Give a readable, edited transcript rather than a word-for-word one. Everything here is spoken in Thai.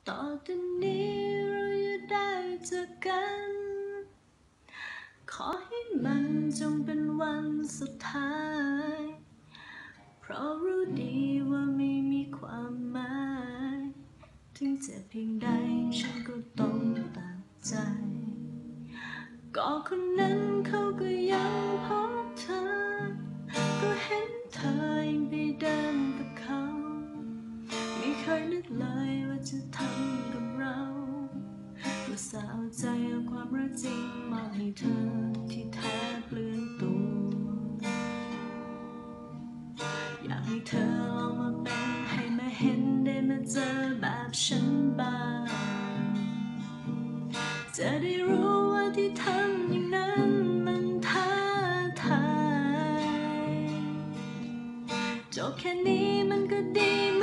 ต่อจากนี้เราจะได้เจอกันขอให้มันจงเป็นวันสุดท้ายเพราะรู้ดีว่าไม่มีความหมายถึงเจ็บเพียงใดฉันก็ต้องตัดใจก็คนนั้นเขาก็ยังพบเธอก็เห็นเธอยังไปเดินกับเขาไม่เคยนึกเลยว่าจะทำกับเราก็สาวใจเอาความรักจริงมอบให้เธอที่แท้เปลืองตัวอยากให้เธอลองมาเป็นให้มาเห็นได้มาเจอแบบฉันบ้างจะได้รู้ว่าที่ทำอย่างนั้นมันท้าทายจบแค่นี้มันก็ดี